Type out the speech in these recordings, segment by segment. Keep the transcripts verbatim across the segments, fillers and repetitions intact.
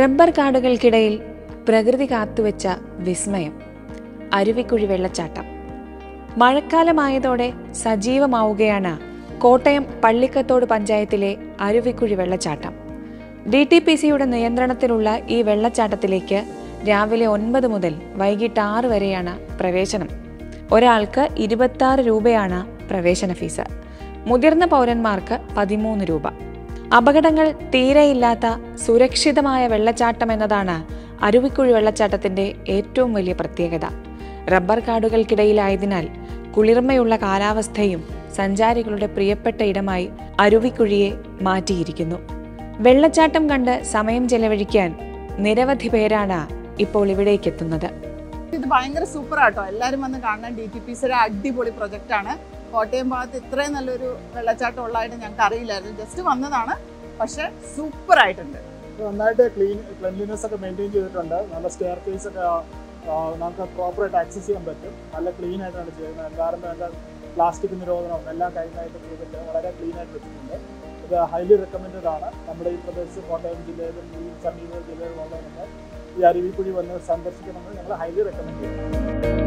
Rubber കാടുകൾക്കിടയിൽ പ്രകൃതി കാത്തുവെച്ച വിസ്മയം അരുവിക്കുഴി വെള്ളച്ചാട്ടം. മഴക്കാലമായതോടെ സജീവമാവുകയാണ് കോട്ടയം പള്ളിക്കത്തോട് പഞ്ചായത്തിലെ അരുവിക്കുഴി വെള്ളച്ചാട്ടം. ഡി ടി പി സിയുടെ നിയന്ത്രണത്തിലുള്ള ഈ വെള്ളച്ചാട്ടത്തിലേക്ക് രാവിലെ ഒൻപത് മുതൽ വൈകിട്ട് ആറ് വരെയാണ് പ്രവേശനം. ഒരാൾക്ക് ഇരുപത്തി ആറ് രൂപയാണ് പ്രവേശന ഫീസ്. മുതിർന്ന പൗരന്മാർക്ക് പതിമൂന്ന് രൂപ. അപകടങ്ങൾ തീരെയില്ലാത്ത സുരക്ഷിതമായ വെള്ളച്ചാട്ടം എന്നതാണ് അരുവിക്കുഴി വെള്ളച്ചാട്ടത്തിന്റെ ഏറ്റവും വലിയ പ്രത്യേകത. റബ്ബർ കാടുകൾക്കിടയിലായതിനാൽ കുളിർമയുള്ള കാലാവസ്ഥയും സഞ്ചാരികളുടെ പ്രിയപ്പെട്ട ഇടമായി അരുവിക്കുഴിയെ മാറ്റിയിരിക്കുന്നു. വെള്ളച്ചാട്ടം കണ്ട് സമയം ചെലവഴിക്കാൻ നിരവധി പേരാണ് ഇപ്പോൾ ഇവിടേക്ക് എത്തുന്നത്. ഇത് ഭയങ്കര സൂപ്പറാട്ടോ, എല്ലാവരും വന്ന് കാണാൻ. ഡി ടി പി സിയുടെ അടിപൊളി പ്രൊജക്റ്റാണ്. കോട്ടയം ഭാഗത്ത് ഇത്രയും നല്ലൊരു വെള്ളച്ചാട്ടം ഉള്ളതായിട്ട് ഞങ്ങൾക്ക് അറിയില്ലായിരുന്നു. ജസ്റ്റ് വന്നതാണ്, പക്ഷെ സൂപ്പർ ആയിട്ടുണ്ട്. നന്നായിട്ട് ക്ലീൻ ക്ലെൻലിനെസ് ഒക്കെ മെയിൻറ്റെയിൻ ചെയ്തിട്ടുണ്ട്. നല്ല സ്റ്റെയർ കേസ് ഒക്കെ നമുക്ക് പ്രോപ്പറായിട്ട് ആക്സസ് ചെയ്യാൻ പറ്റും. നല്ല ക്ലീൻ ആയിട്ടാണ് ചെയ്യുന്നത്. എൻവയറമെന്റ് പ്ലാസ്റ്റിക് നിരോധനവും എല്ലാം കഴിഞ്ഞായിട്ട് ചെയ്തിട്ട് വളരെ ക്ലീൻ ആയിട്ട് വെച്ചിട്ടുണ്ട്. ഇത് ഹൈലി റെക്കമെൻഡഡ് ആണ്. നമ്മുടെ ഈ പ്രദേശത്ത് കോട്ടയം ജില്ലയിലും ഈ സമീപ ജില്ലയിലുള്ളവരൊക്കെ ഈ അരുവിക്കുഴി വന്ന് സന്ദർശിക്കണമെന്ന് ഞങ്ങൾ ഹൈലി റെക്കമെൻഡ് ചെയ്യുന്നു.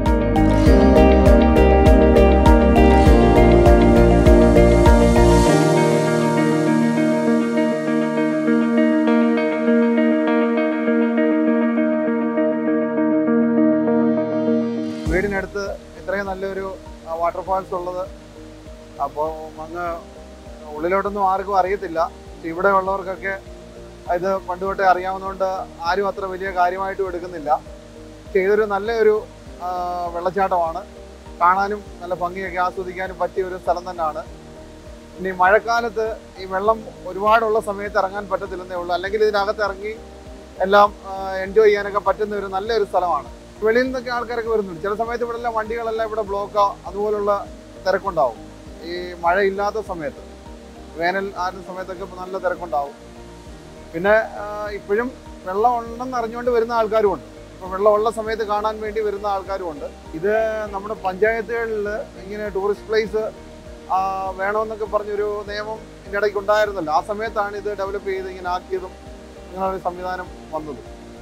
വീടിനടുത്ത് ഇത്രയും നല്ലൊരു വാട്ടർഫാൾസ് ഉള്ളത്, അപ്പോൾ അങ്ങ് ഉള്ളിലോട്ടൊന്നും ആർക്കും അറിയത്തില്ല. ഇവിടെ ഉള്ളവർക്കൊക്കെ ഇത് പണ്ട് തൊട്ടേ അറിയാവുന്നതുകൊണ്ട് ആരും അത്ര വലിയ കാര്യമായിട്ടും എടുക്കുന്നില്ല. പക്ഷേ ഇതൊരു നല്ലൊരു വെള്ളച്ചാട്ടമാണ്. കാണാനും നല്ല ഭംഗിയൊക്കെ ആസ്വദിക്കാനും പറ്റിയ ഒരു സ്ഥലം തന്നെയാണ്. ഇനി മഴക്കാലത്ത് ഈ വെള്ളം ഒരുപാടുള്ള സമയത്ത് ഇറങ്ങാൻ പറ്റത്തില്ലെന്നേ ഉള്ളൂ. അല്ലെങ്കിൽ ഇതിനകത്ത് ഇറങ്ങി എല്ലാം എൻജോയ് ചെയ്യാനൊക്കെ പറ്റുന്ന ഒരു നല്ലൊരു സ്ഥലമാണ്. വെളിയിൽ നിന്നൊക്കെ ആൾക്കാരൊക്കെ വരുന്നുണ്ട്. ചില സമയത്ത് ഇവിടെ എല്ലാം വണ്ടികളെല്ലാം ഇവിടെ ബ്ലോക്കോ അതുപോലുള്ള തിരക്കുണ്ടാവും. ഈ മഴയില്ലാത്ത സമയത്ത്, വേനൽ ആരുന്ന സമയത്തൊക്കെ ഇപ്പോൾ നല്ല തിരക്കുണ്ടാവും. പിന്നെ ഇപ്പോഴും വെള്ളം ഉണ്ടെന്ന് അറിഞ്ഞുകൊണ്ട് വരുന്ന ആൾക്കാരും ഉണ്ട്. ഇപ്പോൾ വെള്ളമുള്ള സമയത്ത് കാണാൻ വേണ്ടി വരുന്ന ആൾക്കാരും ഉണ്ട്. ഇത് നമ്മുടെ പഞ്ചായത്തുകളിൽ ഇങ്ങനെ ടൂറിസ്റ്റ് പ്ലേസ് വേണമെന്നൊക്കെ പറഞ്ഞൊരു നിയമം ഇതിൻ്റെ ഇടയ്ക്ക് ഉണ്ടായിരുന്നല്ലോ. ആ സമയത്താണ് ഇത് ഡെവലപ്പ് ചെയ്ത് ഇങ്ങനെ ആക്കിയതും ഇങ്ങനൊരു സംവിധാനം വന്നതും.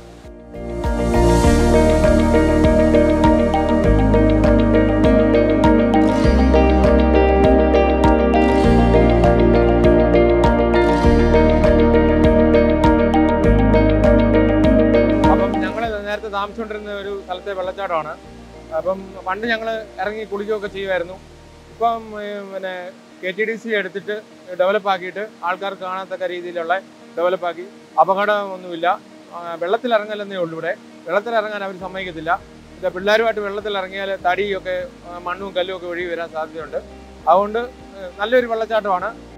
നേരത്തെ താമസിച്ചുകൊണ്ടിരുന്ന ഒരു സ്ഥലത്തെ വെള്ളച്ചാട്ടമാണ്. അപ്പം പണ്ട് ഞങ്ങൾ ഇറങ്ങി കുളിക്കുകയൊക്കെ ചെയ്യുമായിരുന്നു. ഇപ്പം പിന്നെ കെ ടി ഡി സി എടുത്തിട്ട് ഡെവലപ്പാക്കിയിട്ട് ആൾക്കാർക്ക് കാണാത്തക്ക രീതിയിലുള്ള ഡെവലപ്പാക്കി. അപകടമൊന്നുമില്ല. വെള്ളത്തിലിറങ്ങലെന്നേ ഉള്ളൂ. ഇവിടെ വെള്ളത്തിലിറങ്ങാൻ അവർ സമ്മതിക്കത്തില്ല. ഇത് പിള്ളേരുമായിട്ട് വെള്ളത്തിലിറങ്ങിയാൽ തടിയൊക്കെ മണ്ണും കല്ലും ഒക്കെ ഒഴുകി വരാൻ സാധ്യതയുണ്ട്. അതുകൊണ്ട് നല്ലൊരു വെള്ളച്ചാട്ടമാണ്.